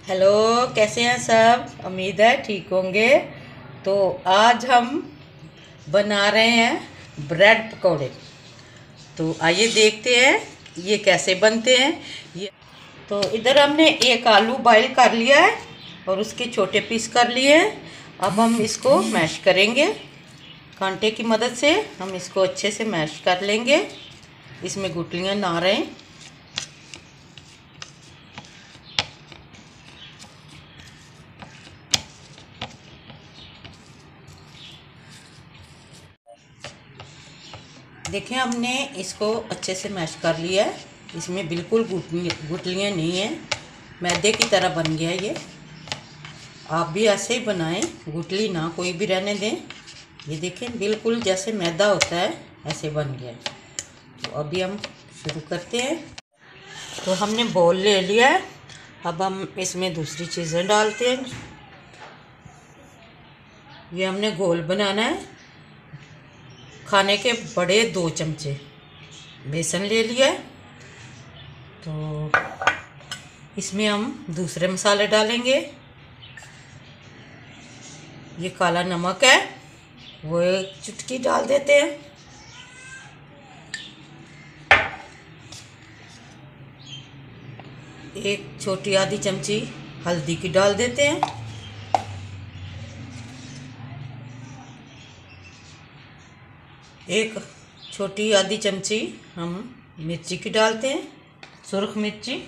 Hello, कैसे हैं सब। उम्मीद है ठीक होंगे। तो आज हम बना रहे हैं ब्रेड पकौड़े। तो आइए देखते हैं ये कैसे बनते हैं। ये तो इधर हमने एक आलू बॉईल कर लिया है और उसके छोटे पीस कर लिए हैं। अब हम इसको मैश करेंगे। कांटे की मदद से हम इसको अच्छे से मैश कर लेंगे, इसमें गुठलियाँ ना रहें। देखें, हमने इसको अच्छे से मैश कर लिया है। इसमें बिल्कुल गुठलियाँ नहीं हैं, मैदे की तरह बन गया ये। आप भी ऐसे ही बनाएं, गुठली ना कोई भी रहने दें। ये देखें, बिल्कुल जैसे मैदा होता है ऐसे बन गया। तो अभी हम शुरू करते हैं। तो हमने बोल ले लिया है। अब हम इसमें दूसरी चीज़ें डालते हैं। ये हमने घोल बनाना है। खाने के बड़े 2 चमचे बेसन ले लिया है। तो इसमें हम दूसरे मसाले डालेंगे। ये काला नमक है, वो 1 चुटकी डाल देते हैं। एक छोटी आधी चमची हल्दी की डाल देते हैं। एक छोटी आधी चमची हम मिर्ची की डालते हैं, सुर्ख मिर्ची।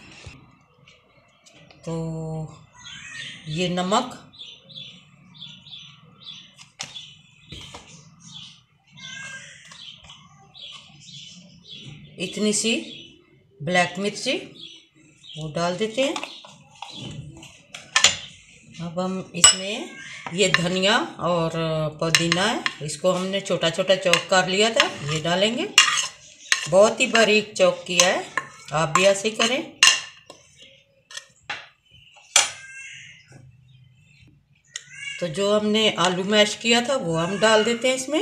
तो ये नमक, इतनी सी ब्लैक मिर्ची वो डाल देते हैं। अब हम इसमें ये धनिया और पुदीना है, इसको हमने छोटा छोटा चॉप कर लिया था, ये डालेंगे। बहुत ही बारीक चॉप किया है, आप भी ऐसे ही करें। तो जो हमने आलू मैश किया था वो हम डाल देते हैं इसमें।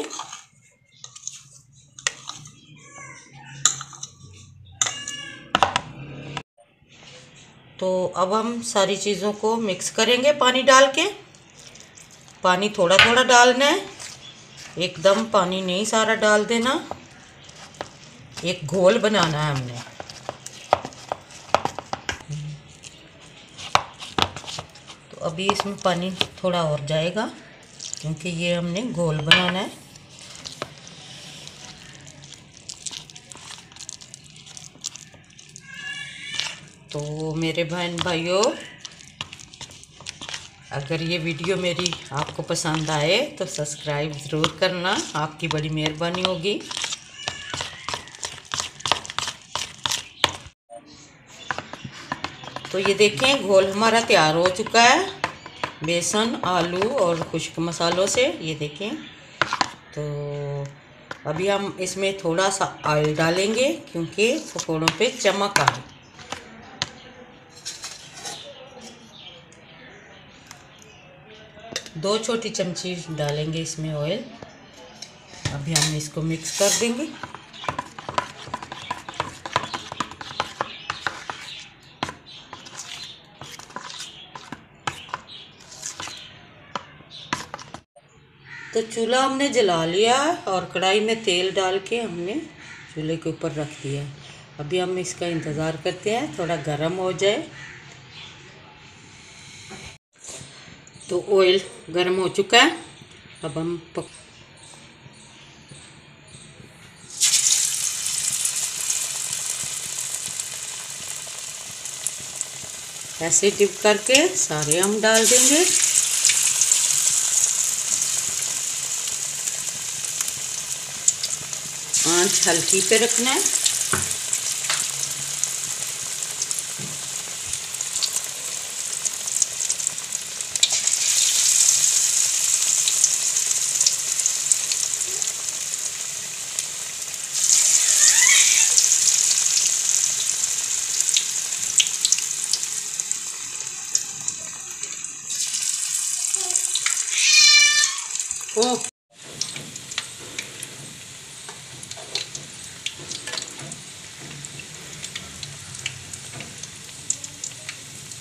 तो अब हम सारी चीज़ों को मिक्स करेंगे पानी डाल के। पानी थोड़ा थोड़ा डालना है, एकदम पानी नहीं सारा डाल देना। एक घोल बनाना है हमने। तो अभी इसमें पानी थोड़ा और जाएगा, क्योंकि ये हमने घोल बनाना है। तो मेरे बहन भाइयों, अगर ये वीडियो मेरी आपको पसंद आए तो सब्सक्राइब ज़रूर करना, आपकी बड़ी मेहरबानी होगी। तो ये देखें, घोल हमारा तैयार हो चुका है, बेसन, आलू और खुश्क मसालों से। ये देखें। तो अभी हम इसमें थोड़ा सा ऑयल डालेंगे, क्योंकि पकौड़ों पे चमक आए। दो छोटी चमची डालेंगे इसमें ऑयल। अभी हम इसको मिक्स कर देंगे। तो चूल्हा हमने जला लिया और कढ़ाई में तेल डाल के हमने चूल्हे के ऊपर रख दिया। अभी हम इसका इंतज़ार करते हैं थोड़ा गर्म हो जाए। तो ऑयल गर्म हो चुका है। अब हम ऐसे डिप करके सारे हम डाल देंगे। आंच हल्की पे रखना है। ओ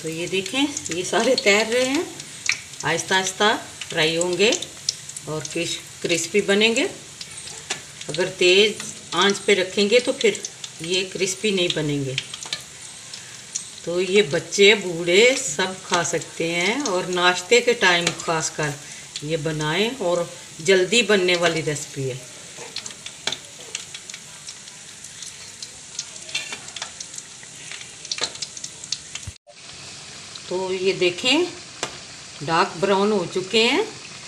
तो ये देखें, ये सारे तैर रहे हैं, आहिस्ता आहिस्ता फ्राई होंगे और क्रिस्पी बनेंगे। अगर तेज़ आंच पे रखेंगे तो फिर ये क्रिस्पी नहीं बनेंगे। तो ये बच्चे बूढ़े सब खा सकते हैं और नाश्ते के टाइम खासकर ये बनाएं, और जल्दी बनने वाली रेसिपी है। तो ये देखें, डार्क ब्राउन हो चुके हैं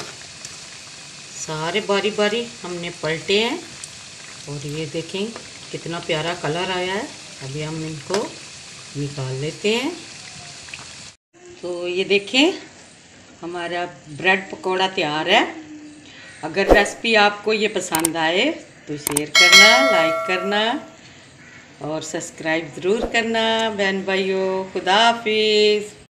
सारे, बारी बारी हमने पलटे हैं और ये देखें कितना प्यारा कलर आया है। अभी हम इनको निकाल लेते हैं। तो ये देखें, हमारा ब्रेड पकौड़ा तैयार है। अगर रेसिपी आपको ये पसंद आए तो शेयर करना, लाइक करना और सब्सक्राइब ज़रूर करना बहन भाइयों। खुदा हाफिज़।